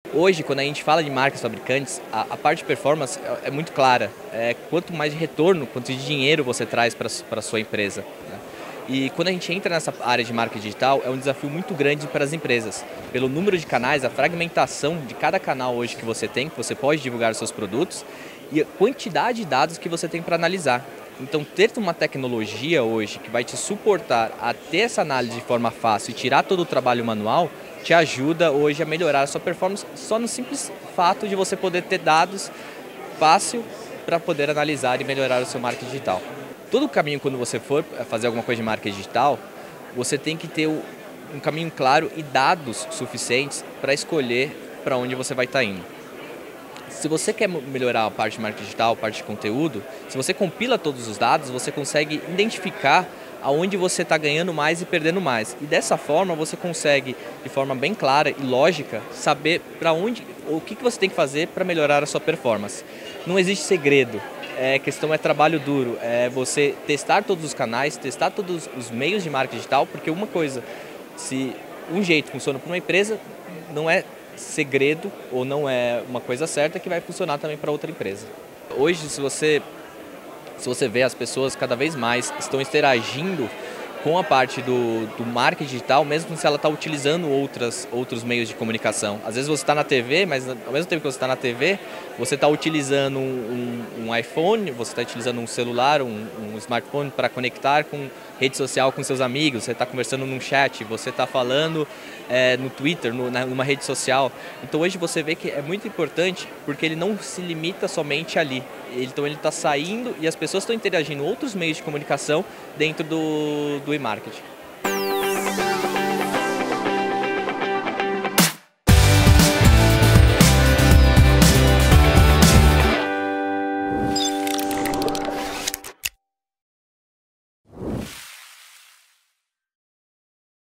Hoje, quando a gente fala de marcas fabricantes, a parte de performance é muito clara. Quanto mais de retorno, quanto de dinheiro você traz para a sua empresa, né? E quando a gente entra nessa área de marketing digital, é um desafio muito grande para as empresas. Pelo número de canais, a fragmentação de cada canal hoje que você tem, que você pode divulgar os seus produtos, e a quantidade de dados que você tem para analisar. Então, ter uma tecnologia hoje que vai te suportar a ter essa análise de forma fácil e tirar todo o trabalho manual, te ajuda hoje a melhorar a sua performance só no simples fato de você poder ter dados fácil para poder analisar e melhorar o seu marketing digital. Todo o caminho, quando você for fazer alguma coisa de marketing digital, você tem que ter um caminho claro e dados suficientes para escolher para onde você vai estar indo. Se você quer melhorar a parte de marketing digital, a parte de conteúdo, se você compila todos os dados, você consegue identificar aonde você está ganhando mais e perdendo mais. E dessa forma você consegue, de forma bem clara e lógica, saber para onde, o que você tem que fazer para melhorar a sua performance. Não existe segredo. A questão é trabalho duro, é você testar todos os canais, testar todos os meios de marketing digital, porque uma coisa, se um jeito funciona para uma empresa, não é segredo ou não é uma coisa certa que vai funcionar também para outra empresa. Hoje, se você vê, as pessoas cada vez mais estão interagindo com a parte do marketing digital, mesmo se ela está utilizando outros meios de comunicação. Às vezes você está na TV, mas ao mesmo tempo que você está na TV, você está utilizando um iPhone, você está utilizando um celular, um smartphone para conectar com rede social com seus amigos, você está conversando num chat, você está falando no Twitter, numa rede social. Então hoje você vê que é muito importante porque ele não se limita somente ali. Então ele está saindo e as pessoas estão interagindo em outros meios de comunicação dentro do e-marketing.